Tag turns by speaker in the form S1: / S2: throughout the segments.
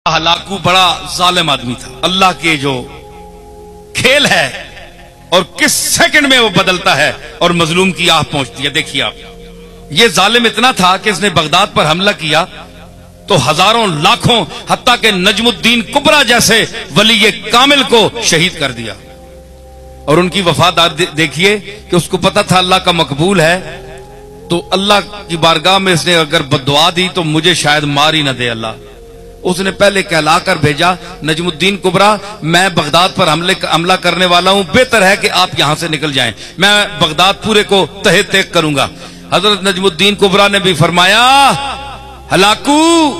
S1: Hulagu बड़ा जालिम आदमी था। अल्लाह के जो खेल है और किस सेकंड में वो बदलता है और मजलूम की आह पहुंचती है। देखिए आप, ये जालिम इतना था कि इसने बगदाद पर हमला किया तो हजारों लाखों हत्ता के नजमुद्दीन कुबरा जैसे वली कामिल को शहीद कर दिया। और उनकी वफादार देखिए कि उसको पता था अल्लाह का मकबूल है, तो अल्लाह की बारगाह में इसने अगर बद्दुआ दी तो मुझे शायद मार ही ना दे अल्लाह। उसने पहले कहला कर भेजा, नजमुद्दीन कुबरा मैं बगदाद पर हमला करने वाला हूं, बेहतर है कि आप यहां से निकल जाएं, मैं बगदाद पूरे को तहे तेक करूंगा। हजरत नजमुद्दीन कुबरा ने भी फरमाया, हलाकू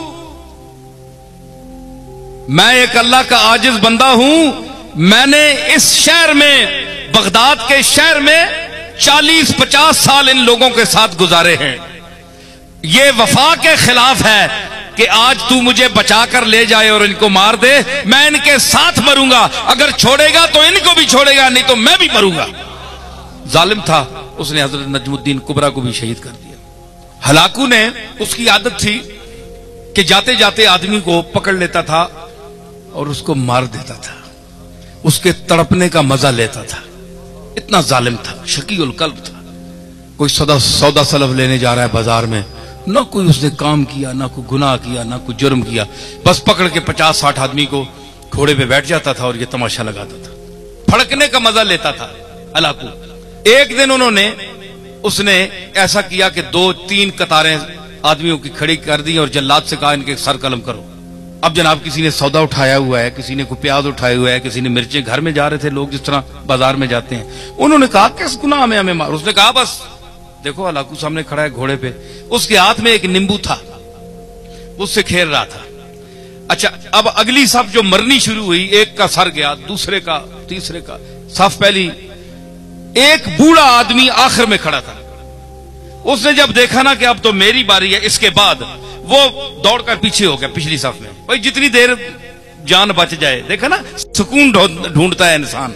S1: मैं एक अल्लाह का आजिज बंदा हूं, मैंने इस शहर में, बगदाद के शहर में 40-50 साल इन लोगों के साथ गुजारे हैं। ये वफा के खिलाफ है कि आज तू मुझे बचा कर ले जाए और इनको मार दे, मैं इनके साथ मरूंगा, अगर छोड़ेगा तो इनको भी छोड़ेगा, नहीं तो मैं भी मरूंगा। जालिम था, उसने हजरत नजमुद्दीन कुबरा को भी शहीद कर दिया। हलाकू ने, उसकी आदत थी कि जाते जाते आदमी को पकड़ लेता था और उसको मार देता था, उसके तड़पने का मजा लेता था। इतना जालिम था, शकीउल कल्ब था। कोई सौदा सलफ लेने जा रहा है बाजार में, ना कोई उसने काम किया, ना कोई गुनाह किया, ना कोई जुर्म किया, बस पकड़ के 50-60 आदमी को घोड़े पे बैठ जाता था और ये तमाशा लगाता था, फड़कने का मजा लेता था हलाकू। एक दिन उसने ऐसा किया कि 2-3 कतारें आदमियों की खड़ी कर दी और जल्लाद से कहा इनके सर कलम करो। अब जनाब किसी ने सौदा उठाया हुआ है, किसी ने कोई प्याज उठाया हुआ है, किसी ने मिर्चें, घर में जा रहे थे लोग जिस तरह बाजार में जाते हैं। उन्होंने कहा किस गुनाह में हमें मार? उसने कहा बस देखो हलाकू सामने खड़ा है घोड़े पे, उसके हाथ में एक नींबू था, उससे खेल रहा था। अच्छा, अब अगली सफ जो मरनी शुरू हुई, एक का सर गया, दूसरे का, तीसरे का। सफ पहली, एक बूढ़ा आदमी आखिर में खड़ा था। उसने जब देखा ना कि अब तो मेरी बारी है, इसके बाद वो दौड़कर पीछे हो गया पिछली सफ में। भाई जितनी देर जान बच जाए, देखा ना सुकून ढूंढता है इंसान।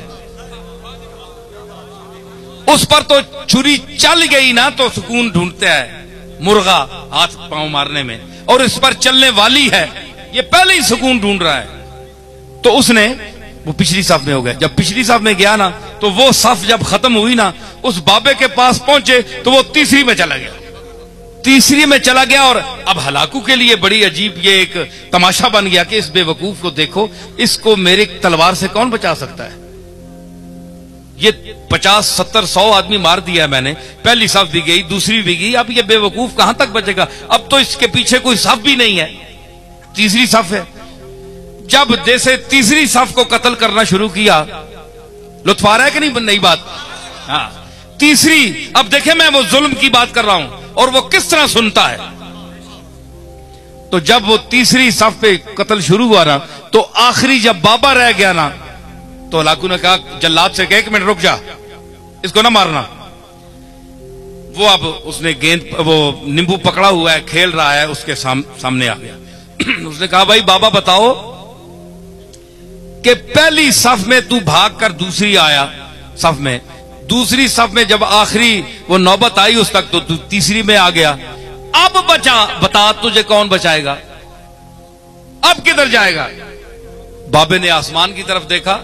S1: उस पर तो छुरी चल गई ना तो सुकून ढूंढता है मुर्गा हाथ पांव मारने में, और इस पर चलने वाली है, ये पहले ही सुकून ढूंढ रहा है। तो उसने वो पिछली सफ में हो गया। जब पिछली सफ में गया ना तो वो सफ जब खत्म हुई ना, उस बाबे के पास पहुंचे तो वो तीसरी में चला गया, तीसरी में चला गया। और अब हलाकू के लिए बड़ी अजीब ये एक तमाशा बन गया कि इस बेवकूफ को देखो, इसको मेरी तलवार से कौन बचा सकता है? ये 50-70-100 आदमी मार दिया मैंने, पहली सफ भी गई, दूसरी भी गई, अब ये बेवकूफ कहां तक बचेगा? अब तो इसके पीछे कोई सफ भी नहीं है, तीसरी सफ है। जब जैसे तीसरी सफ को कत्ल करना शुरू किया, लुत्फ आ रहा है कि नहीं बात? हाँ, तीसरी, अब देखे मैं वो जुल्म की बात कर रहा हूं और वो किस तरह सुनता है। तो जब वो तीसरी सफ पे कत्ल शुरू हुआ ना, तो आखिरी जब बाबा रह गया ना, तो हलाकू ने कहा जल्लाद से कहा 1 मिनट रुक जा, इसको ना मारना। वो अब उसने गेंद, वो नींबू पकड़ा हुआ है, खेल रहा है, उसके सामने आ गया। उसने कहा भाई बाबा बताओ कि पहली सफ में तू भाग कर दूसरी आया सफ में, दूसरी सफ में जब आखिरी वो नौबत आई उस तक तो तू तीसरी में आ गया, अब बता तुझे कौन बचाएगा? अब किधर जाएगा? बाबे ने आसमान की तरफ देखा,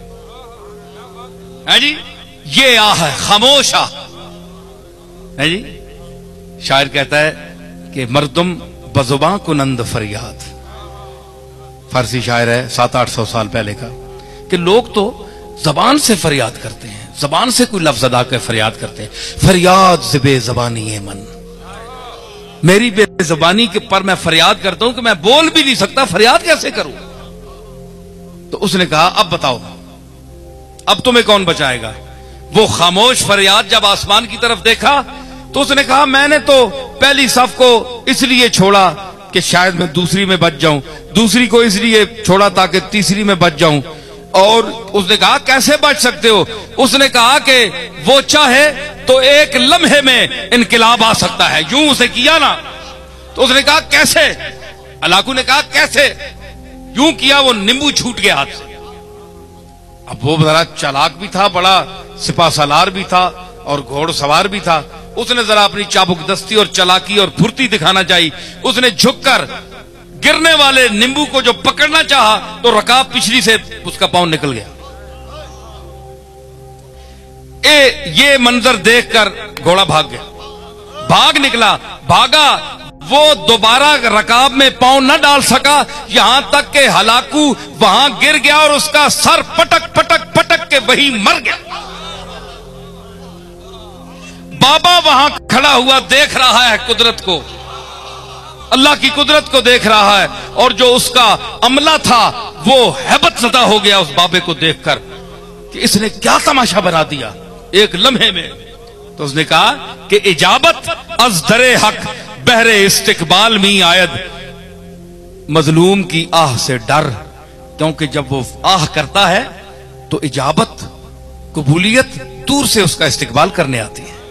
S1: है जी, ये आ है खामोश आ है जी। शायर कहता है कि मर्दुम बजुबां कुनंद फरियाद, फारसी शायर है 700-800 साल पहले का, कि लोग तो जबान से फरियाद करते हैं, जबान से कोई लफ्ज अदा कर फरियाद करते हैं। फरियाद ज़िबे ज़बानी है मन, मेरी बेज़बानी के पर मैं फरियाद करता हूं कि मैं बोल भी नहीं सकता, फरियाद कैसे करूं? तो उसने कहा अब बताओ, अब तुम्हें कौन बचाएगा? वो खामोश फरियाद जब आसमान की तरफ देखा तो उसने कहा मैंने तो पहली सफ को इसलिए छोड़ा कि शायद मैं दूसरी में बच जाऊं, दूसरी को इसलिए छोड़ा ताकि तीसरी में बच जाऊं। और उसने कहा कैसे बच सकते हो? उसने कहा कि वो चाहे तो एक लम्हे में इनकिलाब आ सकता है, यूं उसे किया ना। तो उसने कहा कैसे? हलाकू ने कहा कैसे? यूं किया, वो नींबू छूट गया हाथ से। अब वो जरा चालाक भी था, बड़ा सिपा सालार भी था और घोड़सवार भी था। उसने जरा अपनी चाबुकदस्ती और चालाकी और फुर्ती दिखाना चाहिए। उसने झुककर गिरने वाले नींबू को जो पकड़ना चाहा तो रकाब पिछली से उसका पांव निकल गया। ये मंजर देखकर घोड़ा भाग गया, भाग निकला, भागा, वो दोबारा रकाब में पांव न डाल सका, यहां तक के हलाकू वहां गिर गया और उसका सर पटक पटक पटक के वही मर गया। बाबा वहां खड़ा हुआ देख रहा है कुदरत को, अल्लाह की कुदरत को देख रहा है, और जो उसका अमला था वो हैबतज़दा हो गया उस बाबे को देखकर कि इसने क्या तमाशा बना दिया एक लम्हे में। तो उसने कहा कि इजाबत अज दरे हक बहरे इस्तिकबाल में आयद, मजलूम की आह से डर, क्योंकि जब वो आह करता है तो इजाबत, कबूलियत दूर से उसका इस्तिकबाल करने आती है।